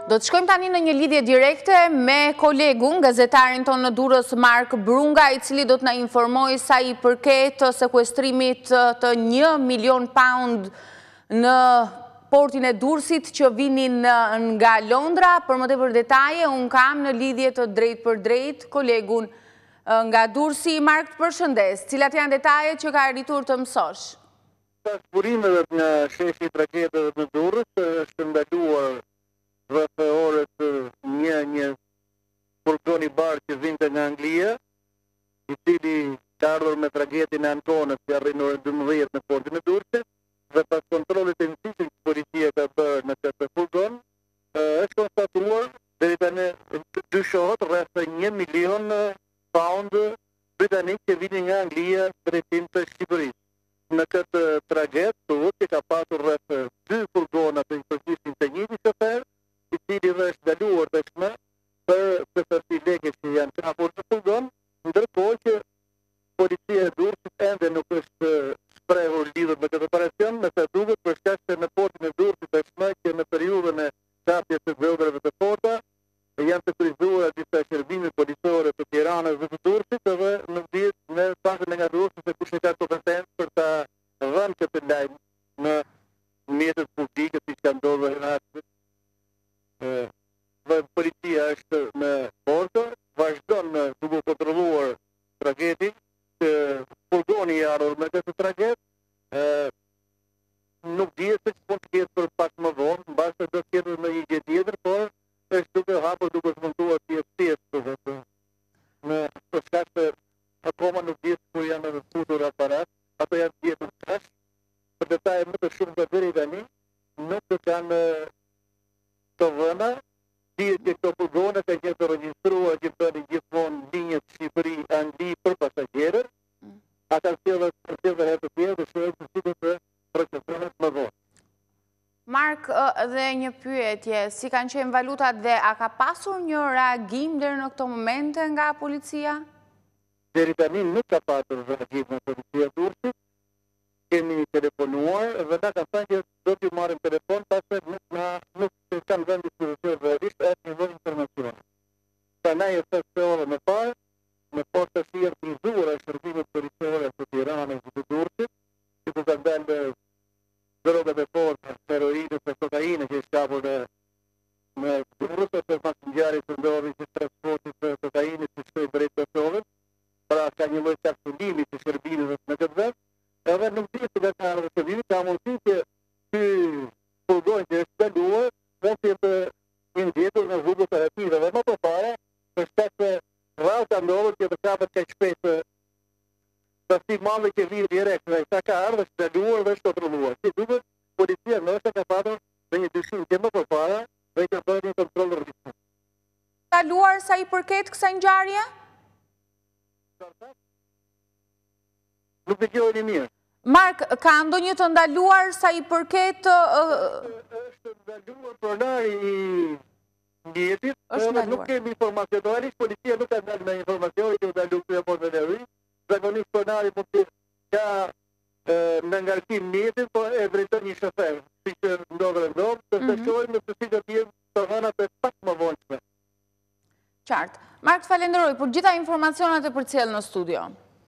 Do të shkojmë tani në një lidhje direkte me kolegun, gazetarin tonë në Durrës, Mark Brunga, i cili do të na informoj sa i përket sekuestrimit të 1 milion pound në portin e Durrësit që vinin nga Londra. Për më tepër detaje, unë kam në lidhje të drejt për drejt kolegun nga Durrësi. Mark, të përshëndes. Cilat janë detajet që ka arritur të mësosh? Pas burimeve nga shefi i tragjedeve në Durrës, është ndaluar rreth orës një furgon i barë që vinte nga Anglia, i cili ka ardhur me tragedin e Antonës që arrin orën 12 në portin e Durrësit, dhe pas kontrollit e rëndësishëm që policia ka bërë në këtë furgon, është konstatuar deri tani dyshohet rreth 1 milion pound britanik që vinin nga Anglia drejtim të Shqipërisë. Në këtë tragedë thuhet që ka pasur rreth 2 furgona të përgjithshëm të njëjtit shofer, i cili është ndaluar tashmë për përfaqësi lekë që janë kapur në furgon, ndërkohë që policia e Durrësit ende nuk është shprehur lidhur me këtë operacion, me sa duket për shkak se në portin e Durrësit tashmë që në periudhën e kapjes së veprave të forta janë të kryqëzuara disa shërbime policore të Tiranës dhe të Durrësit, dhe nuk dihet në faktën nga Durrësi se kush ka kompetencë për ta dhënë këtë lajm në mjetet publike, siç ka ndodhur në policia është në Porto, vazhdon duke kontrolluar tragedin, furgoni i ardhur me këtë tragedë, nuk dihet se ç'po të ketë për pak më vonë, mbas se do të ketë në një gjë tjetër, por është duke hapur, duke smontuar thjesht në për shkak se akoma nuk dihet ku janë futur aparat, ato janë tjetër tash. Për detaje më të shumta deri tani nuk të kanë të vëna, dihet që këto furgone ka qenë të regjistruar që bëni gjithmonë linjët Shqipëri-Angli për pasagjerët, ata sjellën herë të tjerë dhe shohim se si do të procedohet më vonë. Mark, dhe një pyetje, si kanë qenë valutat dhe a ka pasur një reagim deri në këto momente nga policia? Deri tani nuk ka pasur reagim nga policia e Durrësit. Kemi telefonuar dhe na kanë thënë që do t'ju marrim telefon, pastaj nuk kanë vënë dispozicion realisht asnjë lloj informacioni. Prandaj është orë më parë, në postë të organizuar e shërbimit policore të Tiranës dhe të Durrësit, që do të dalë drogat e forta, heroinë dhe kokainë që është kapur në Durrës, ose pas ngjarjes që ndodhi që transporti të kokainës që shkoi drejt Kosovës, pra ka një lloj caktulimi të shërbimeve në këtë vend. Edhe nuk dihet se ka ardhur të vinë, ka mundësi që ky furgon që është ndaluar mund të jetë i ndjetur në rrugët e hetive dhe më përpara, për shkak se rrallë ndodhur që të kapet kaq shpejt pasi malli që vjen direkt nga ata ka ardhur është ndaluar dhe është kontrolluar. Si duket, policia ndoshta ka patur në një dyshim që më përpara dhe ka bërë një kontroll rrugë. Ndaluar sa i përket kësaj ngjarje? Nuk dëgjojeni mirë. Mark, ka ndonjë të ndaluar sa i përket është ndaluar pronari i mjetit, nuk kemi informacion. Realisht policia nuk ka dalë me informacion që ndalu këtë portën e ri. Zakonisht pronari mund të ka në ngarkim mjetit, po e drejton një shofer, siç ndodhet, të shohim se si do të jenë të dhënat e pak më vonshme. Qartë. Mark, falenderoj për gjitha informacionet e përcjell në studio.